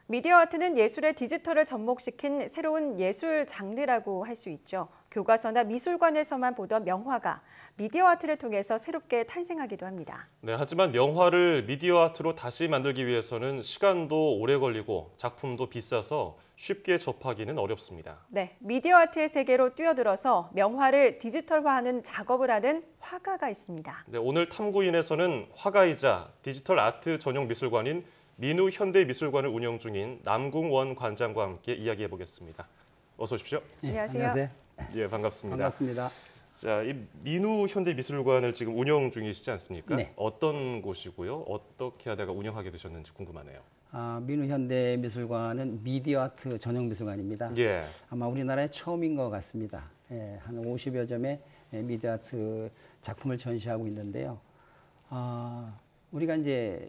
미디어 아트는 예술의 디지털을 접목시킨 새로운 예술 장르라고 할 수 있죠. 교과서나 미술관에서만 보던 명화가 미디어 아트를 통해서 새롭게 탄생하기도 합니다. 네, 하지만 명화를 미디어 아트로 다시 만들기 위해서는 시간도 오래 걸리고 작품도 비싸서 쉽게 접하기는 어렵습니다. 네, 미디어 아트의 세계로 뛰어들어서 명화를 디지털화하는 작업을 하는 화가가 있습니다. 네, 오늘 탐구인에서는 화가이자 디지털 아트 전용 미술관인 민우 현대미술관을 운영 중인 남궁원 관장과 함께 이야기해 보겠습니다. 어서 오십시오. 네, 안녕하세요. 안녕하세요. 예, 반갑습니다. 반갑습니다. 자, 이 민우 현대미술관을 지금 운영 중이시지 않습니까? 네. 어떤 곳이고요? 어떻게 하다가 운영하게 되셨는지 궁금하네요. 민우 현대미술관은 미디어 아트 전용 미술관입니다. 예. 아마 우리나라의 처음인 것 같습니다. 예, 한 50여 점의 미디어 아트 작품을 전시하고 있는데요. 우리가 이제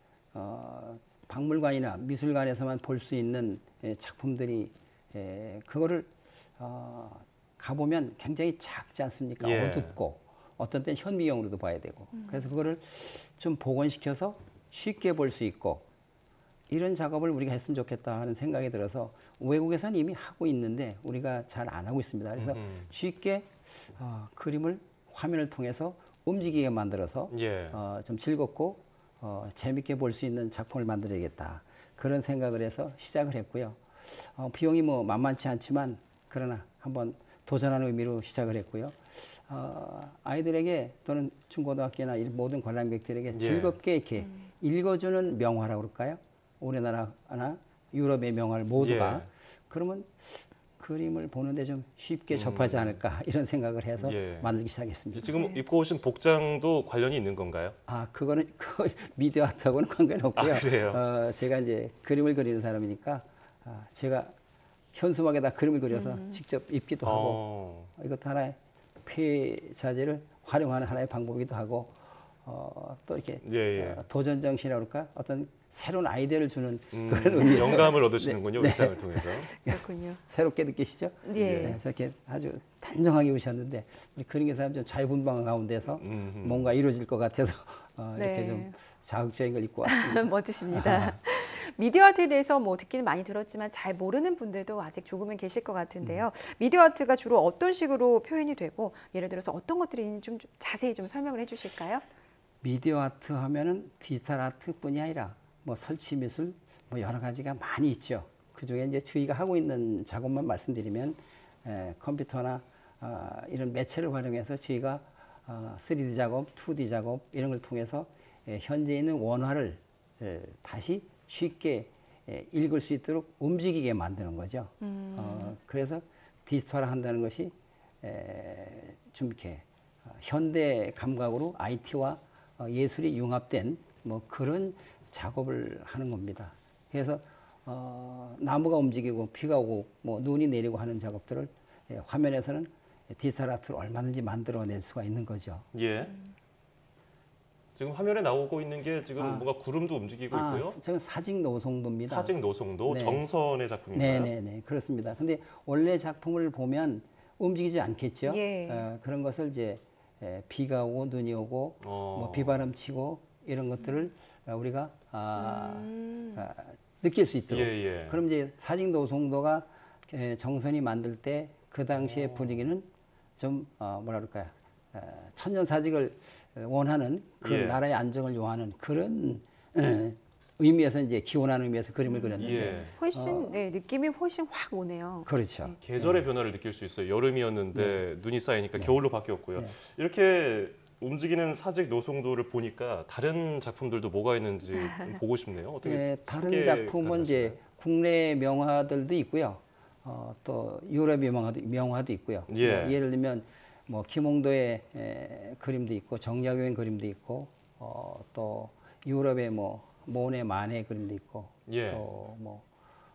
박물관이나 미술관에서만 볼 수 있는 작품들이 그거를 가보면 굉장히 작지 않습니까? 예. 어둡고 어떤 때는 현미경으로도 봐야 되고 그래서 그거를 좀 복원시켜서 쉽게 볼 수 있고 이런 작업을 우리가 했으면 좋겠다 하는 생각이 들어서 외국에서는 이미 하고 있는데 우리가 잘 안 하고 있습니다. 그래서 쉽게 그림을 화면을 통해서 움직이게 만들어서 예. 좀 즐겁고 재밌게 볼 수 있는 작품을 만들어야겠다. 그런 생각을 해서 시작을 했고요. 비용이 뭐 만만치 않지만 그러나 한번 도전하는 의미로 시작을 했고요. 아이들에게 또는 중고등학교나 모든 관람객들에게 즐겁게 이렇게 읽어주는 명화라고 그럴까요? 우리나라나 유럽의 명화를 모두가 그러면 그림을 보는데 좀 쉽게 접하지 않을까 이런 생각을 해서 만들기 시작했습니다. 지금 입고 오신 복장도 관련이 있는 건가요? 그거는 미디어 아트하고는 관계는 없고요. 그래요? 제가 이제 그림을 그리는 사람이니까 제가 현수막에다 그림을 그려서 직접 입기도 하고 이것도 하나의 폐자재를 활용하는 하나의 방법이기도 하고 또 이렇게 도전 정신이라고 그럴까 어떤 새로운 아이디어를 주는 그런 의미에서 영감을 얻으시는군요. 의상을 통해서. 그렇군요. 새롭게 느끼시죠? 네. 저렇게 아주 단정하게 오셨는데 우리 그림 사람 좀 자유분방한 가운데서 뭔가 이루어질 것 같아서 이렇게 좀 자극적인 걸 입고 왔습니다. 멋지십니다. 미디어 아트에 대해서 뭐 듣기는 많이 들었지만 잘 모르는 분들도 아직 조금은 계실 것 같은데요. 미디어 아트가 주로 어떤 식으로 표현이 되고 예를 들어서 어떤 것들이 있는지 좀 자세히 좀 설명을 해주실까요? 미디어 아트 하면은 디지털 아트뿐이 아니라 뭐 설치 미술 뭐 여러 가지가 많이 있죠. 그 중에 이제 저희가 하고 있는 작업만 말씀드리면 컴퓨터나 이런 매체를 활용해서 저희가 3D 작업, 2D 작업 이런 걸 통해서 현재 있는 원화를 다시 쉽게 읽을 수 있도록 움직이게 만드는 거죠. 그래서 디지털화 한다는 것이 좀 이렇게 현대 감각으로 IT와 예술이 융합된 뭐 그런 작업을 하는 겁니다. 그래서 나무가 움직이고 비가 오고 뭐 눈이 내리고 하는 작업들을 화면에서는 디지털 아트로 얼마든지 만들어낼 수가 있는 거죠. 예. 지금 화면에 나오고 있는 게 지금 뭔가 구름도 움직이고 있고요. 저는 사직 노송도입니다. 사직 노송도 네. 정선의 작품인가요? 네네네 그렇습니다. 근데 원래 작품을 보면 움직이지 않겠죠. 예. 그런 것을 이제 비가 오고 눈이 오고 뭐 비바람 치고 이런 것들을 우리가 느낄 수 있도록. 그럼 이제 사직 노송도가 정선이 만들 때 그 당시의 분위기는 좀 뭐라 그럴까요? 천년사직을 원하는 그 나라의 안정을 요하는 그런 의미에서 이제 기원하는 의미에서 그림을 그렸는데 훨씬 느낌이 훨씬 확 오네요. 그렇죠. 계절의 변화를 느낄 수 있어요. 여름이었는데 눈이 쌓이니까 겨울로 바뀌었고요. 이렇게 움직이는 사직 노송도를 보니까 다른 작품들도 뭐가 있는지 보고 싶네요. 어떻게 다른 작품은 이제 국내 명화들도 있고요. 또 유럽의 명화도 있고요. 뭐 예를 들면 뭐 김홍도의 그림도 있고 정약용 그림도 있고 또 유럽의 뭐 모네 마네 그림도 있고 또 뭐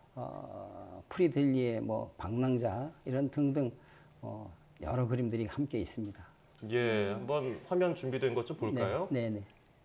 프리델리의 뭐 방랑자 이런 등등 여러 그림들이 함께 있습니다. 한번 화면 준비된 것 좀 볼까요? 네네.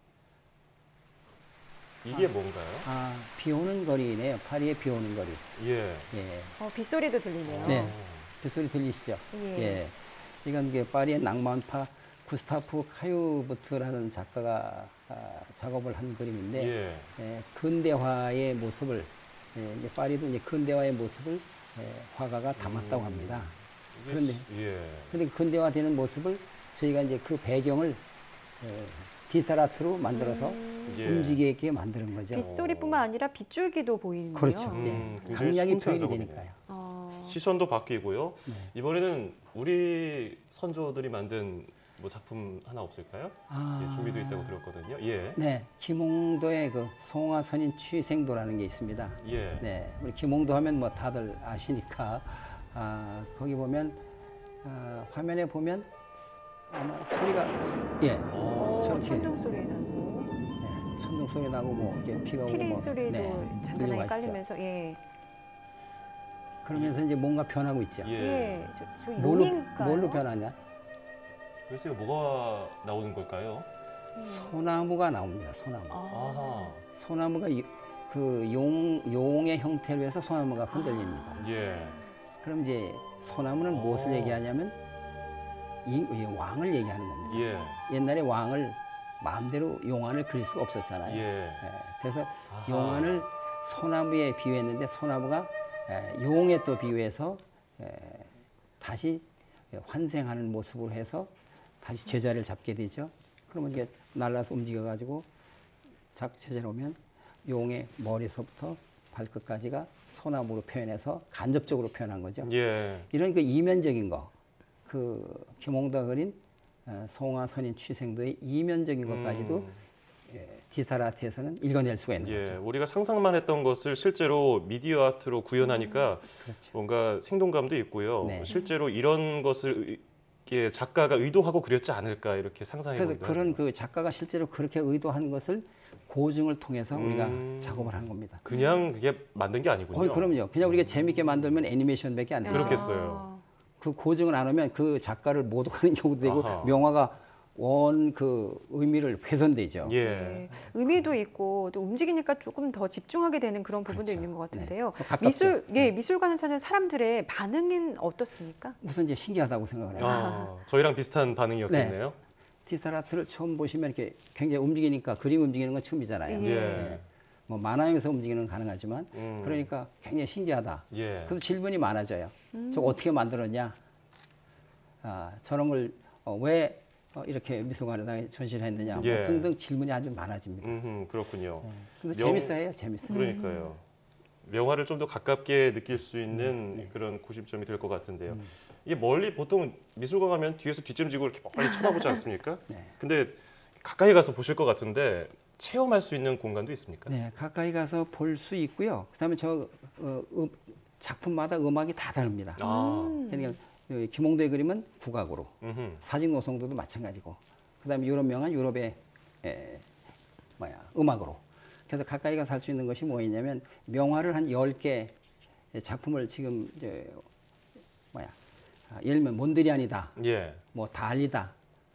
이게 뭔가요? 비 오는 거리네요. 파리의 비 오는 거리. 빗소리도 들리네요. 네, 빗소리 들리시죠? 이건 이게 파리의 낭만파 구스타프 카유부트라는 작가가 작업을 한 그림인데 근대화의 모습을 이제 파리도 이제 근대화의 모습을 화가가 담았다고 합니다. 그런데 근데 근대화되는 모습을 저희가 이제 그 배경을 디지털 아트로 만들어서 움직이게 만드는 거죠. 빗소리뿐만 아니라 빗줄기도 보이는데요. 그렇죠. 굉장히 강약이 표현이 신선하거든요. 되니까요. 시선도 바뀌고요. 이번에는 우리 선조들이 만든 뭐 작품 하나 없을까요? 예, 준비되어 있다고 들었거든요. 예. 네, 김홍도의 그 송화선인 취생도라는 게 있습니다. 예. 네, 우리 김홍도 하면 뭐 다들 아시니까 거기 보면 화면에 보면 아마 소리가 저렇게 천둥 소리 나고 천둥 소리 나고 뭐 이렇게 비가 오고 피리 뭐, 소리도 들리고 잔잔하게 하시죠. 깔리면서 그러면서 이제 뭔가 변하고 있죠. 예. 저 뭘로 용인가요? 변하냐? 글쎄요, 뭐가 나오는 걸까요? 소나무가 나옵니다. 소나무. 아하. 소나무가 그 용의 형태로 해서 소나무가 흔들립니다. 예. 그럼 이제 소나무는 무엇을 얘기하냐면 이 왕을 얘기하는 겁니다. 예. 옛날에 왕을 마음대로 용안을 그릴 수가 없었잖아요. 예. 그래서 아하. 용안을 소나무에 비유했는데 소나무가 용에 또 비유해서 다시 환생하는 모습으로 해서 다시 제자리를 잡게 되죠. 그러면 이게 날라서 움직여가지고 제자로 오면 용의 머리서부터 발끝까지가 소나무로 표현해서 간접적으로 표현한 거죠. 예. 이런 그 이면적인 거, 그 김홍도가 그린 송화선인 취생도의 이면적인 것까지도 디지털 아트에서는 읽어낼 수가 있는 예. 거죠. 우리가 상상만 했던 것을 실제로 미디어 아트로 구현하니까 그렇죠. 뭔가 생동감도 있고요. 네. 실제로 이런 것을 이렇게 작가가 의도하고 그렸지 않을까 이렇게 상상해 그래서 보기도 그런 하네요. 그 작가가 실제로 그렇게 의도한 것을 고증을 통해서 우리가 작업을 한 겁니다. 그냥 그게 만든 게 아니군요. 그럼요. 그냥 우리가 재밌게 만들면 애니메이션밖에 안 되죠. 그렇겠어요. 그 고증을 안 하면 그 작가를 모독하는 경우도 되고 아하. 명화가 원 그 의미를 훼손되죠. 예. 네. 의미도 있고 또 움직이니까 조금 더 집중하게 되는 그런 부분도 그렇죠. 있는 것 같은데요. 네. 가깝죠. 미술관을 찾은 사람들의 반응은 어떻습니까? 우선 이제 신기하다고 생각을 해요. 저희랑 비슷한 반응이었겠네요. 디지털 아트를 처음 보시면 이렇게 굉장히 움직이니까 그림 움직이는 건 처음이잖아요. 예. 뭐 만화에서 움직이는 건 가능하지만 그러니까 굉장히 신기하다. 예. 그럼 질문이 많아져요. 저거 어떻게 만들었냐? 저런 걸 왜 이렇게 미술관에다 전시를 했느냐? 뭐 예. 등등 질문이 아주 많아집니다. 그렇군요. 근데 명- 재밌어요, 재밌어요. 그러니까요. 명화를 좀 더 가깝게 느낄 수 있는 그런 구심점이 될 것 같은데요. 이게 멀리 보통 미술관 가면 뒤에서 뒷짐지고 이렇게 빨리 쳐다보지 않습니까? 네. 근데 가까이 가서 보실 것 같은데 체험할 수 있는 공간도 있습니까? 네, 가까이 가서 볼 수 있고요. 그다음에 작품마다 음악이 다 다릅니다. 그러니까 김홍도의 그림은 국악으로, 사진 노송도도 마찬가지고, 그다음에 유럽 명화 유럽의 음악으로. 그래서 가까이 가서 할 수 있는 것이 뭐였냐면 명화를 한 10개 작품을 지금 예를 들면 몬드리안이다, 예. 뭐 달리다,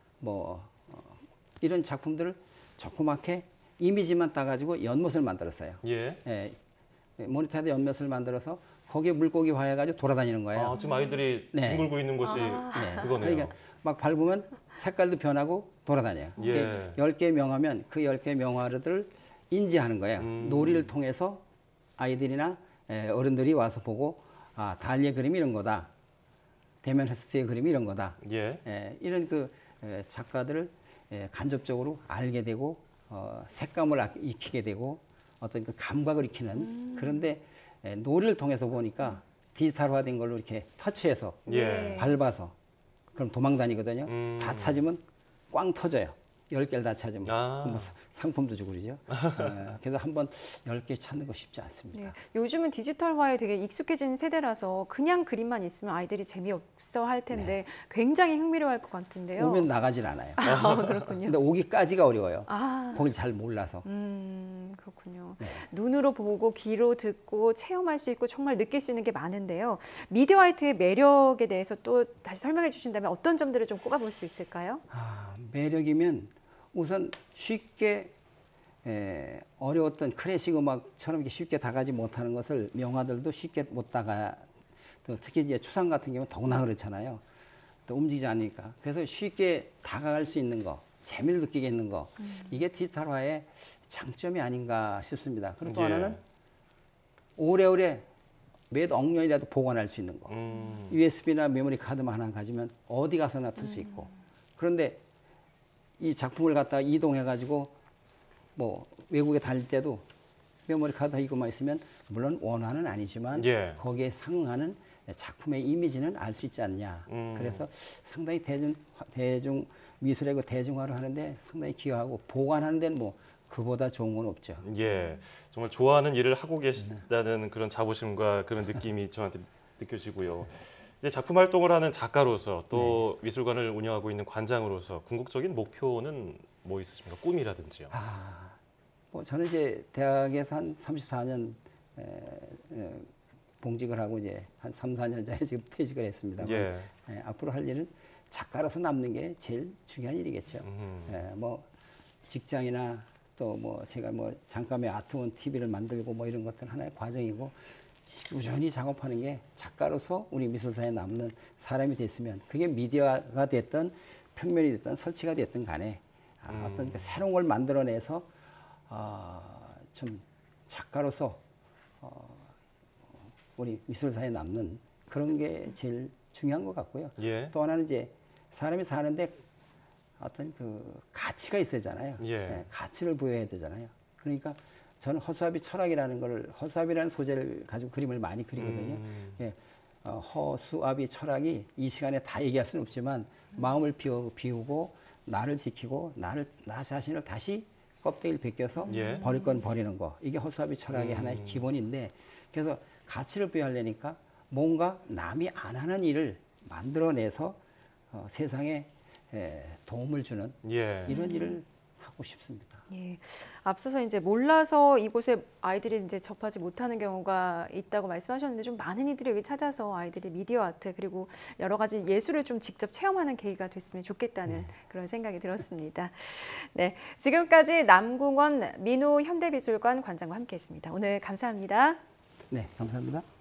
이런 작품들을 조그맣게 이미지만 따가지고 연못을 만들었어요. 예. 모니터에다 연못을 만들어서 거기에 물고기 화해가지고 돌아다니는 거예요. 지금 아이들이 네. 둥글고 있는 곳이 그거네요. 그러니까 막 밟으면 색깔도 변하고 돌아다녀요. 예. 10개 명화면 그 10개 명화들을 인지하는 거예요. 놀이를 통해서 아이들이나 어른들이 와서 보고 달리의 그림이 이런 거다. 데미안 헤스트의 그림이 이런 거다. 예. 이런 그 작가들을 간접적으로 알게 되고 색감을 익히게 되고 어떤 그 감각을 익히는 그런데 놀이를 통해서 보니까 디지털화된 걸로 이렇게 터치해서 예. 밟아서 그럼 도망 다니거든요. 다 찾으면 꽝 터져요. 10개를 다 찾으면 그럼 뭐 상품도 주고 그러죠. 그래서 한번 10개 찾는 거 쉽지 않습니다. 네. 요즘은 디지털화에 되게 익숙해진 세대라서 그냥 그림만 있으면 아이들이 재미없어 할 텐데 굉장히 흥미로워할 것 같은데요. 오면 나가질 않아요. 그렇군요. 근데 오기까지가 어려워요. 거길 잘 몰라서. 그렇군요. 눈으로 보고 귀로 듣고 체험할 수 있고 정말 느낄 수 있는 게 많은데요. 미디어 아트의 매력에 대해서 또 다시 설명해 주신다면 어떤 점들을 좀 꼽아볼 수 있을까요? 매력이면 우선 쉽게 어려웠던 클래식 음악처럼 이렇게 쉽게 다가지 못하는 것을 명화들도 쉽게 못 다가 또 특히 이제 추상 같은 경우는 더구나 그렇잖아요. 또 움직이지 않으니까. 그래서 쉽게 다가갈 수 있는 거, 재미를 느끼게 있는 거 이게 디지털화의 장점이 아닌가 싶습니다. 그리고 또 예. 하나는 오래오래 몇 억년이라도 보관할 수 있는 거. 음. USB나 메모리 카드만 하나 가지면 어디 가서나 틀 수 있고. 그런데 이 작품을 갖다가 이동해가지고 뭐 외국에 다닐 때도 메모리 카드 이것만 있으면 물론 원화는 아니지만 예. 거기에 상응하는 작품의 이미지는 알 수 있지 않냐. 그래서 상당히 대중 미술의 대중화를 하는데 상당히 기여하고 보관하는 데는 뭐 그보다 좋은 건 없죠. 예, 정말 좋아하는 일을 하고 계시다는 그런 자부심과 그런 느낌이 저한테 느껴지고요. 이제 작품 활동을 하는 작가로서 또 미술관을 운영하고 있는 관장으로서 궁극적인 목표는 뭐 있으십니까? 꿈이라든지요. 뭐 저는 이제 대학에서 한 34년 봉직을 하고 이제 한 3, 4년 전에 지금 퇴직을 했습니다만 예. 앞으로 할 일은 작가로서 남는 게 제일 중요한 일이겠죠. 뭐 직장이나 또 뭐 제가 뭐 잠깐의 아트원 TV를 만들고 뭐 이런 것들 하나의 과정이고 꾸준히 작업하는 게 작가로서 우리 미술사에 남는 사람이 됐으면 그게 미디어가 됐든 평면이 됐든 설치가 됐든 간에 어떤 그 새로운 걸 만들어내서 좀 작가로서 우리 미술사에 남는 그런 게 제일 중요한 것 같고요. 예. 또 하나는 이제 사람이 사는데 어떤 그 가치가 있어야잖아요. 예. 가치를 부여해야 되잖아요. 그러니까 저는 허수아비 철학이라는 걸 허수아비라는 소재를 가지고 그림을 많이 그리거든요. 예. 허수아비 철학이 이 시간에 다 얘기할 수는 없지만 마음을 비우고 나를 지키고 나 자신을 다시 껍데기를 벗겨서 예. 버릴 건 버리는 거. 이게 허수아비 철학의 하나의 기본인데 그래서 가치를 부여하려니까 뭔가 남이 안 하는 일을 만들어내서 세상에 도움을 주는 예. 이런 일을 하고 싶습니다. 예. 앞서서 이제 몰라서 이곳에 아이들이 이제 접하지 못하는 경우가 있다고 말씀하셨는데 좀 많은 이들이 여기 찾아서 아이들이 미디어 아트 그리고 여러 가지 예술을 좀 직접 체험하는 계기가 됐으면 좋겠다는 그런 생각이 들었습니다. 네, 지금까지 남궁원 민우 현대미술관 관장과 함께했습니다. 오늘 감사합니다. 네, 감사합니다.